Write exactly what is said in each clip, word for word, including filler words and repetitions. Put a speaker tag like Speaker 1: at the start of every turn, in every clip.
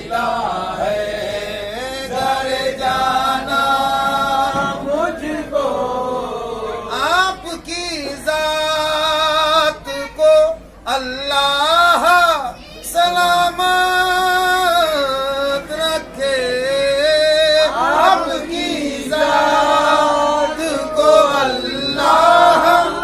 Speaker 1: मिला है। घर जाना मुझको आपकी जात को अल्लाह सलामत रखे। आपकी जात को अल्लाह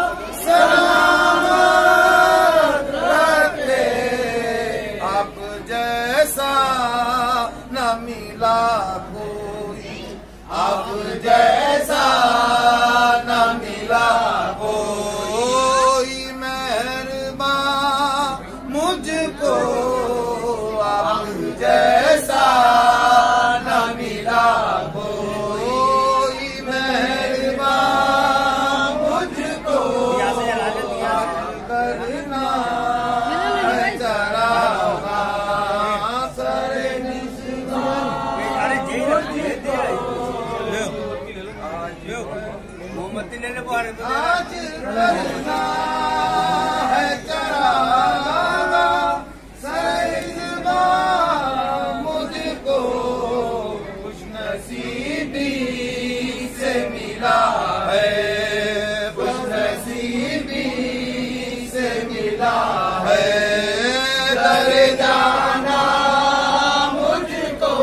Speaker 1: सलामत रखे। आप जैसा न मिला कोई, आप जैसा न मिला कोई। मेहरबान मुझको आप जैसा न मिला कोई। मेहरबान मुझको करना है चरागा सरे निस्बा। आज करना है चरागा सरे निस्बा। मुझको खुशनसीबी से मिला है, खुशनसीबी से मिला है। दर जाना मुझको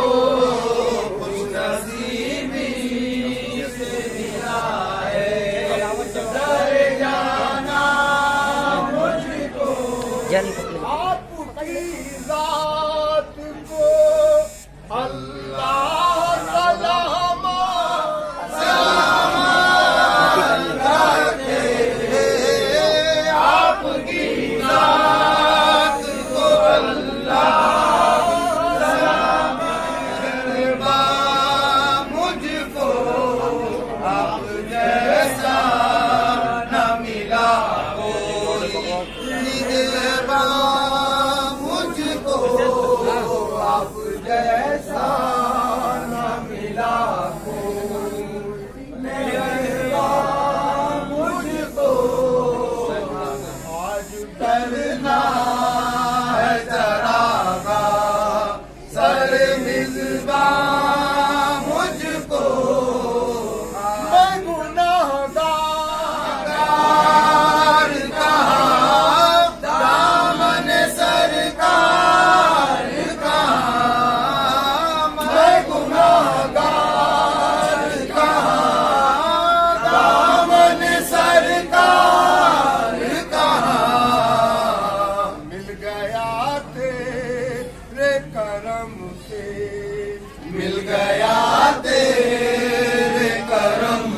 Speaker 1: खुशनसीबी से मिला है। दर जाना मुझको आपकी जात को अल्लाह सलामत सलामत रखे। आपकी जात को अल्लाह सलामत रखे। मुझको आप जैसा न मिला कोई। निगहबान मुझको आप जैसा न मिला कोई। निगहबान मुझको आज करना है चरागा सर मिज़बा। मुझको मैं गुनाहगार कहाँ, दामन सरकार कहाँ। मैं गुनाहगार कहाँ, दामन सरकार कहाँ। मिल गया तेरे करम से, मिल गया तेरे करम